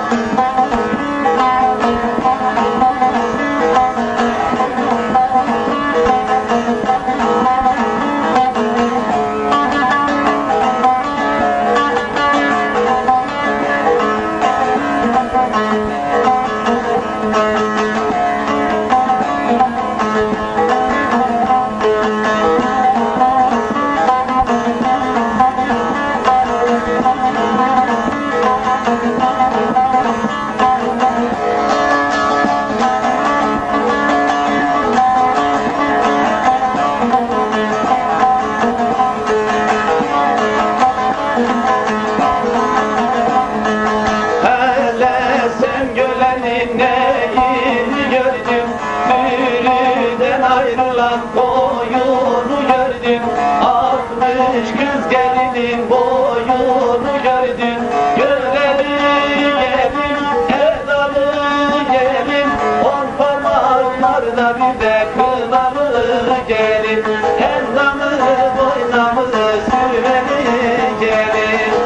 Neyini gördüm, sürüden ayrılan koyunu gördüm. 60 kız gelinin boyunu gördüm. Göreli gelin, edalı gelin, 10 parmaklarda bir de kınalı gelin. Endamı boynamı sürmeli gelin.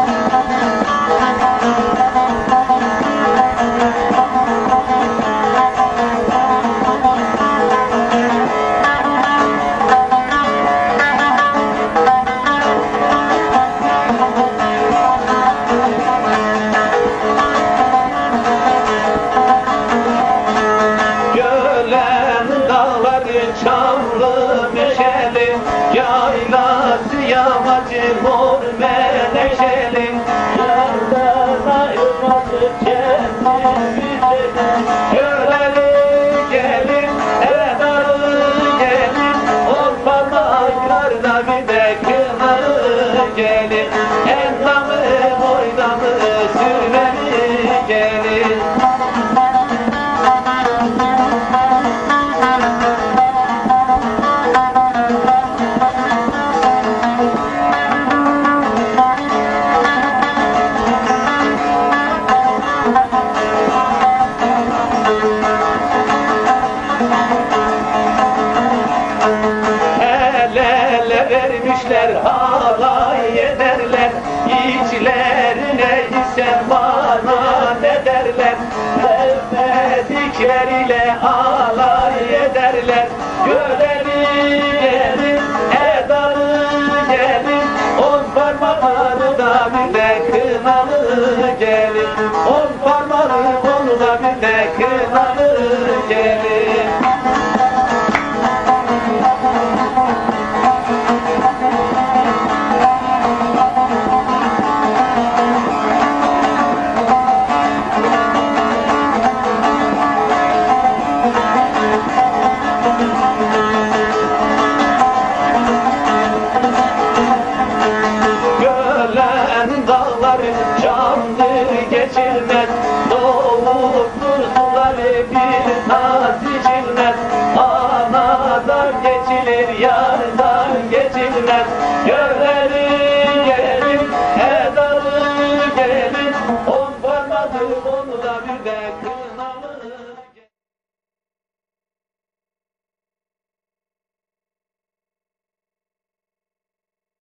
Çamlı meşeli, yaylası yamacı mor menekşeli. Yardan ayrılması kendin güzelim. Göreli gelin, edalı gelin, 10 parmaklarda bir de kınalı gelin. Endamı boydamı sürmeli gelin. Vermişler halay ederler, içlerine ise bana ne derler. Sevmedikleriyle alay ederler. Göreli gelin, edalı gelin, 10 parmakları da bir de kınalı gelin. 10 parmağı onu da bir de kınalı gelin. Candır geçilmez, soğuktur suları bir naz içilmez. Anadan geçilir, yardan geçilmez. Göreli gelin, edalı gelin, 10 parmağı onu da bir de